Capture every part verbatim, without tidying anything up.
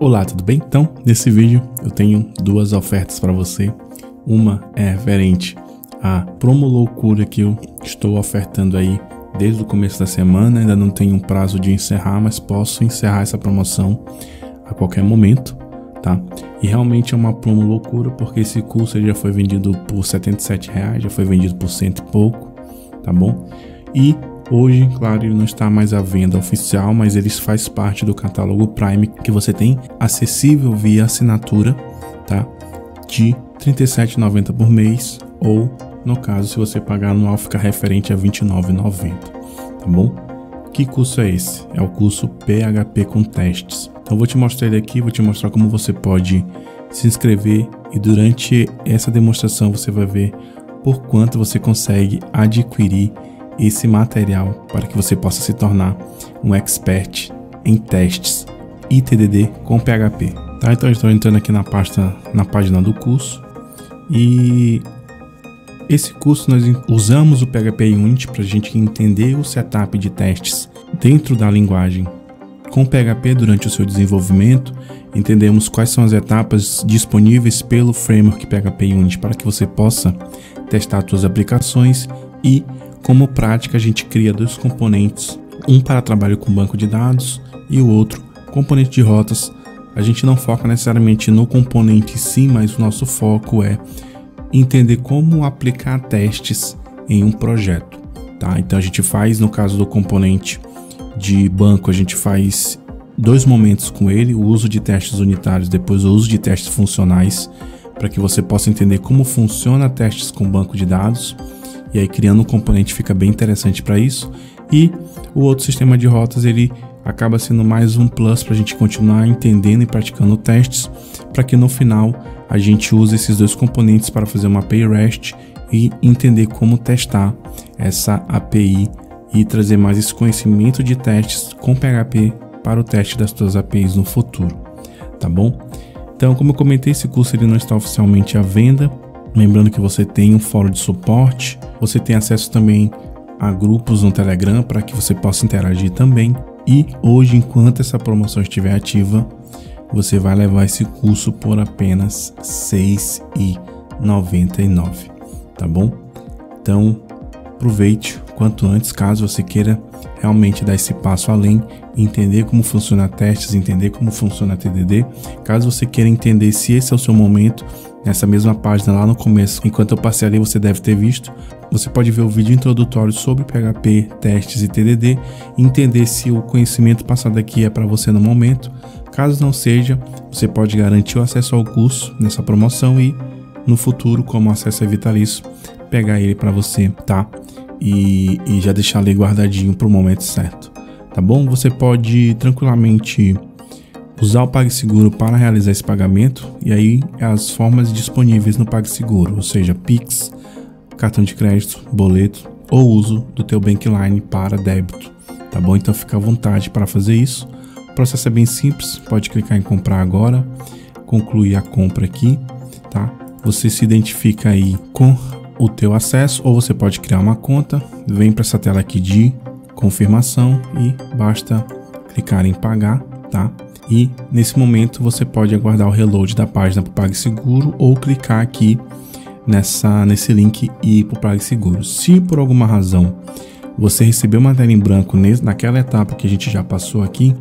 Olá, tudo bem? Então, nesse vídeo eu tenho duas ofertas para você. Uma é referente à promo loucura que eu estou ofertando aí desde o começo da semana. Ainda não tenho um prazo de encerrar, mas posso encerrar essa promoção a qualquer momento, tá? E realmente é uma promo loucura, porque esse curso ele já foi vendido por setenta e sete reais, já foi vendido por cento e pouco, tá bom? E hoje, claro, ele não está mais à venda oficial, mas ele faz parte do catálogo Prime que você tem acessível via assinatura, tá? De trinta e sete reais e noventa centavos por mês, ou no caso, se você pagar anual, fica referente a vinte e nove reais e noventa centavos, tá bom? Que curso é esse? É o curso P H P com testes. Então vou te mostrar ele aqui, vou te mostrar como você pode se inscrever e durante essa demonstração você vai ver por quanto você consegue adquirir esse material para que você possa se tornar um expert em testes e T D D com P H P. Tá? Então eu estou entrando aqui na pasta, na página do curso, e esse curso nós usamos o P H P Unity para a gente entender o setup de testes dentro da linguagem com P H P durante o seu desenvolvimento. Entendemos quais são as etapas disponíveis pelo framework P H P Unity para que você possa testar suas aplicações, e como prática a gente cria dois componentes, um para trabalho com banco de dados e o outro componente de rotas. A gente não foca necessariamente no componente em si, mas o nosso foco é entender como aplicar testes em um projeto, tá? Então a gente faz, no caso do componente de banco, a gente faz dois momentos com ele: o uso de testes unitários, depois o uso de testes funcionais, para que você possa entender como funciona testes com banco de dados. E aí criando um componente fica bem interessante para isso. E o outro sistema de rotas, ele acaba sendo mais um plus para a gente continuar entendendo e praticando testes, para que no final a gente use esses dois componentes para fazer uma A P I REST e entender como testar essa A P I e trazer mais esse conhecimento de testes com P H P para o teste das suas A P Is no futuro, tá bom? Então, como eu comentei, esse curso ele não está oficialmente à venda. Lembrando que você tem um fórum de suporte, você tem acesso também a grupos no Telegram para que você possa interagir também. E hoje, enquanto essa promoção estiver ativa, você vai levar esse curso por apenas seis reais e noventa e nove centavos, tá bom? Então, aproveite quanto antes, caso você queira realmente dar esse passo além, entender como funciona testes, entender como funciona T D D. Caso você queira entender se esse é o seu momento, nessa mesma página lá no começo, enquanto eu passei ali, você deve ter visto, você pode ver o vídeo introdutório sobre P H P, testes e T D D, e entender se o conhecimento passado aqui é para você no momento. Caso não seja, você pode garantir o acesso ao curso nessa promoção e no futuro, como o acesso é vitalício, pegar ele para você, tá? E, e já deixar ali guardadinho para o momento certo, tá bom? Você pode tranquilamente usar o PagSeguro para realizar esse pagamento, e aí as formas disponíveis no PagSeguro, ou seja, Pix, cartão de crédito, boleto ou uso do teu Bankline para débito, tá bom? Então fica à vontade para fazer isso. O processo é bem simples, pode clicar em comprar agora, concluir a compra aqui, tá? Você se identifica aí com o teu acesso, ou você pode criar uma conta, vem para essa tela aqui de confirmação e basta clicar em pagar, tá? E nesse momento você pode aguardar o reload da página para o PagSeguro, ou clicar aqui nessa, nesse link e ir para o PagSeguro. Se por alguma razão você recebeu uma tela em branco nesse, naquela etapa que a gente já passou aqui,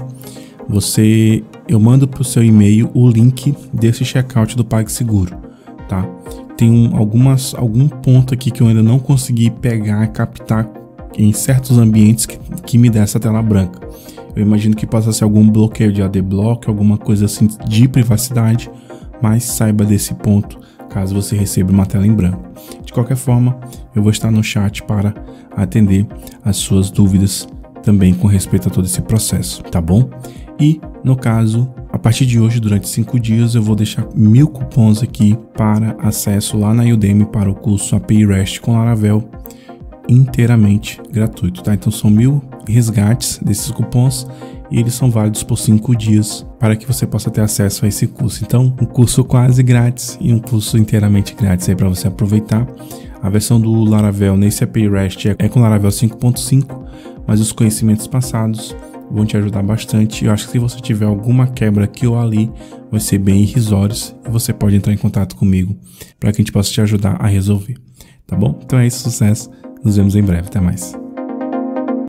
você, eu mando para o seu e-mail o link desse checkout do PagSeguro, tá? Tem um, algumas, algum ponto aqui que eu ainda não consegui pegar, captar em certos ambientes que, que me dá essa tela branca. Eu imagino que possa ser algum bloqueio de adblock, alguma coisa assim de privacidade, mas saiba desse ponto caso você receba uma tela em branco. De qualquer forma, eu vou estar no chat para atender as suas dúvidas também com respeito a todo esse processo, tá bom? E no caso, a partir de hoje, durante cinco dias, eu vou deixar mil cupons aqui para acesso lá na Udemy para o curso A P I REST com Laravel, inteiramente gratuito, tá? Então são mil resgates desses cupons e eles são válidos por cinco dias para que você possa ter acesso a esse curso. Então, um curso quase grátis e um curso inteiramente grátis aí para você aproveitar. A versão do Laravel nesse A P I REST é com Laravel cinco ponto cinco, mas os conhecimentos passados vão te ajudar bastante. Eu acho que se você tiver alguma quebra aqui ou ali, vai ser bem irrisórios e você pode entrar em contato comigo para que a gente possa te ajudar a resolver, tá bom? Então é isso, sucesso. Nos vemos em breve. Até mais.